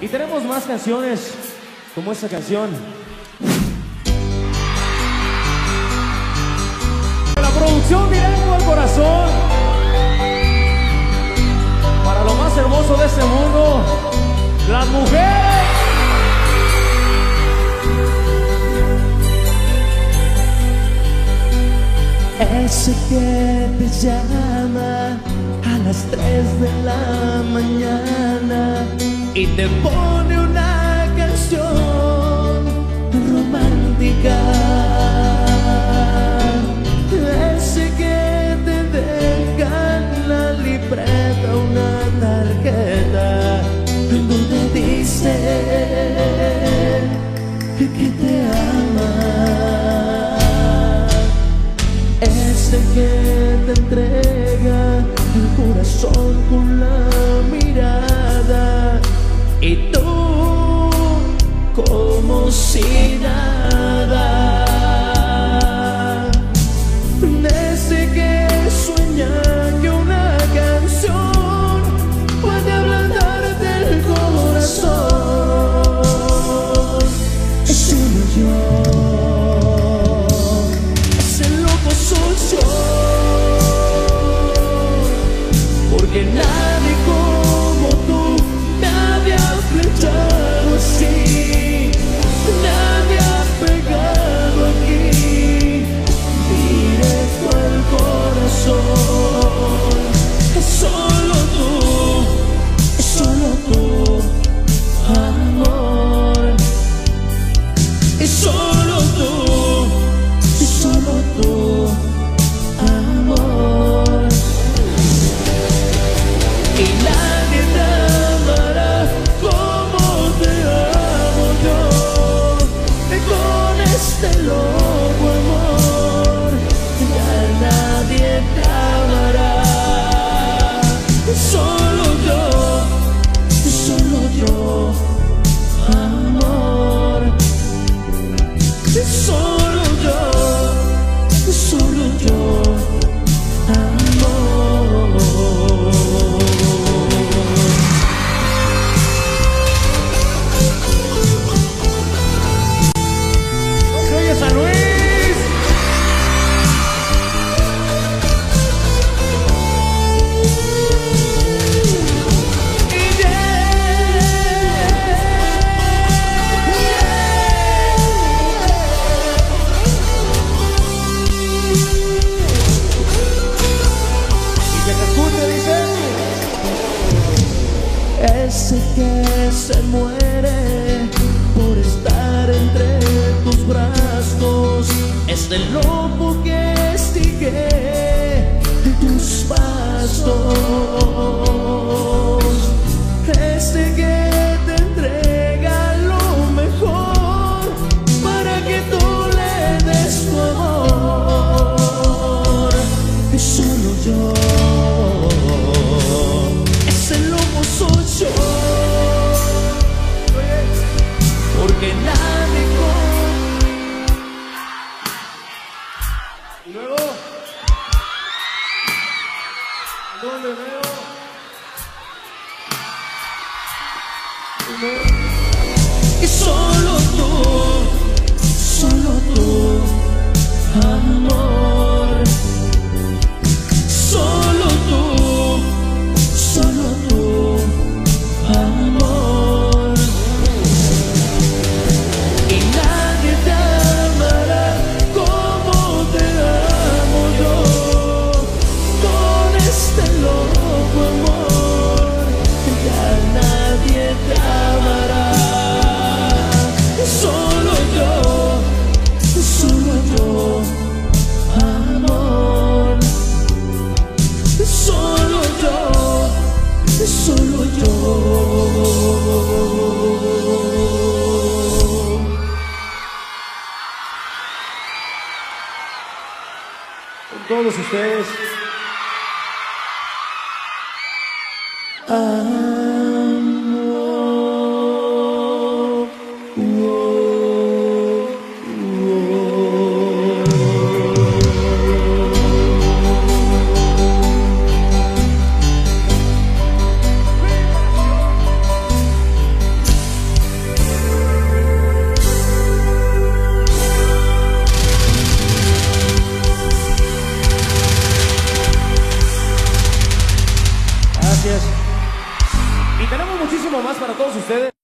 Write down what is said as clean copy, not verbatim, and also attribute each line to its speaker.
Speaker 1: Y tenemos más canciones como esta canción. La producción directo al corazón. Para lo más hermoso de este mundo, las mujeres.
Speaker 2: Ese que te llama a las 3 de la mañana y te pone una canción romántica. Ese que te deja en la libreta una tarjeta donde dice que te ama. Ese que te entrega el corazón con la mirada y tú como si nada. Ese que sueña que una canción puede ablandarte el corazón. Es uno yo. Soy yo, porque nadie como tú me había flechado así, nadie ha pegado aquí directo al corazón. Es solo tú, amor, es solo tú, amor. Y nadie te amará como te amo yo. Con este loco amor ya nadie te amará. Solo yo, amor. Solo yo, amor.
Speaker 1: ¡Oye, San Luis!
Speaker 2: Ese que se muere por estar entre tus brazos, es el lobo que sigue tus pasos. Ese que te entrega lo mejor para que tú le des tu amor. Es solo yo. Soy yo, porque nadie
Speaker 1: Y luego, ¿dónde veo?
Speaker 2: y solo tú, amor, solo tú, amor. Y nadie te amará como te amo yo. Con este loco amor ya nadie te amará. Solo yo, amor. Solo yo.
Speaker 1: Con todos ustedes. más para todos ustedes.